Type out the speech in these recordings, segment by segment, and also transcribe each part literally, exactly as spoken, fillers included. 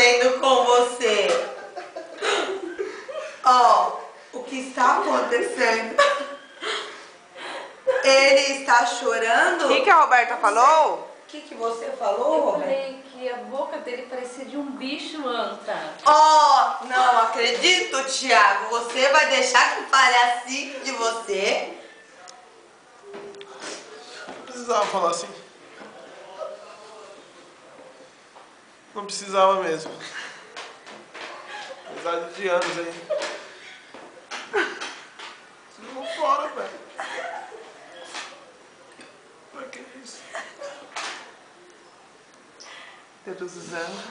acontecendo com você? Ó, oh, o que está acontecendo? Ele está chorando? O que, que a Roberta falou? O que, que você falou, Eu Roberta? falei que a boca dele parecia de um bicho anta. Ó, oh, não acredito, Thiago. Você vai deixar que fale assim de você? Não precisava falar assim. Não precisava mesmo. Amizade de anos aí. Jogou fora, velho. Pra que isso? Deus usando.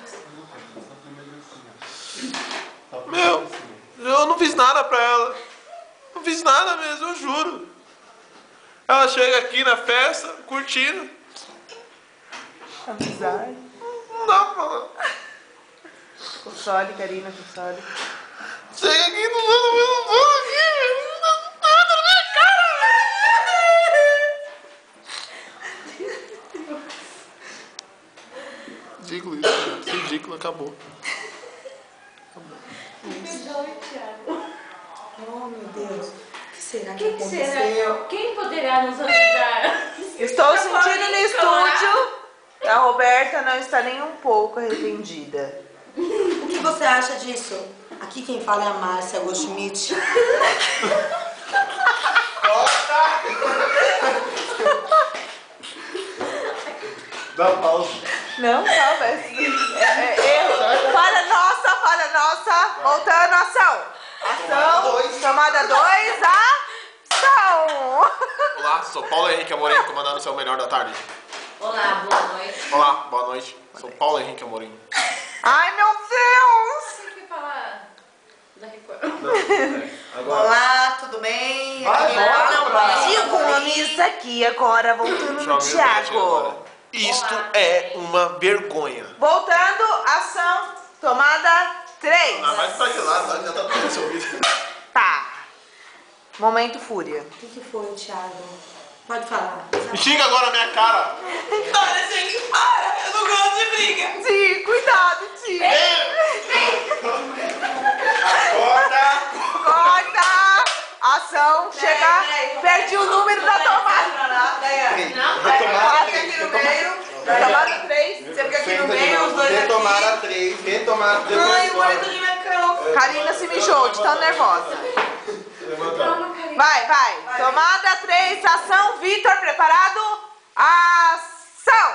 Meu, eu não fiz nada pra ela. Não fiz nada mesmo, eu juro. Ela chega aqui na festa, curtindo. Amizade. Não dá pra falar. Console, Karina, console. Chega aqui, não manda mesmo bolo aqui, velho. Não dá nada na minha cara, velho. Ridículo isso, velho. Ridículo, acabou. Perdoe, Thiago. Oh, meu Deus. O que será que, O que aconteceu? será? Quem poderá nos ajudar? Estou sentindo no estúdio que a Roberta não está nem um pouco arrependida. O que você acha disso? Aqui quem fala é a Márcia Goldschmidt. Dá pausa. Não, calma. É, é, é erro. Falha nossa, falha nossa. Voltando, ação. Ação. Chamada dois, ação. Olá, sou Paulo Henrique Amorim, comandando o seu melhor da tarde. Olá, boa noite. Olá, boa noite. Sou Paulo Henrique Amorim. Ai, meu Deus. Tem que falar da Record. Não, é. Agora. Olá, tudo bem? Vai, Aqui volta, fala o pra- Brasil Com isso aqui agora, voltando no Joga o Thiago Thiago. agora. Isto é uma vergonha. Voltando, ação, tomada três. Ah, vai pra de lado, já tá tudo resolvido. Tá. Momento fúria. O que, que foi, Thiago? Pode falar. Me xinga agora na minha cara. Olha, gente, para! Eu não gosto de briga. Ti, cuidado, Ti. Acorda. Corta. Ação, chega. Perdi o número da tomada. Coloca aqui no meio. Tomada três. Você fica aqui no meio, os dois Retomada aqui. três, retomada Ai, o depois. boleto de minha cama. Karina se mijou, de tão nervosa. Calma, Karina. Vai, vai. Tomada três, ação. Vitor, preparado? Ação.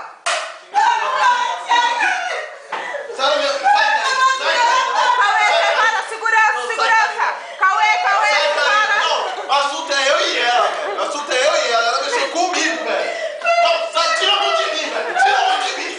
Sai, meu. Sai, sai, Cauê, separa. Segurança, segurança. Cauê, Cauê, sai, separa. não. O assunto é eu e ela, velho. O assunto é eu e ela. Ela mexeu comigo, velho. Não, sai, tira a mão de mim, velho. Tira a mão de mim.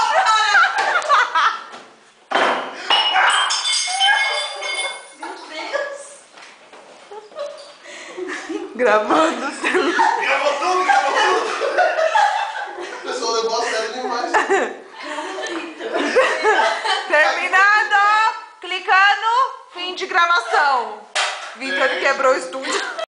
Gravando. Gravou tudo, gravou tudo. O pessoal levou a sério demais. Terminado. Clicando. Fim de gravação. Vitor quebrou o estúdio.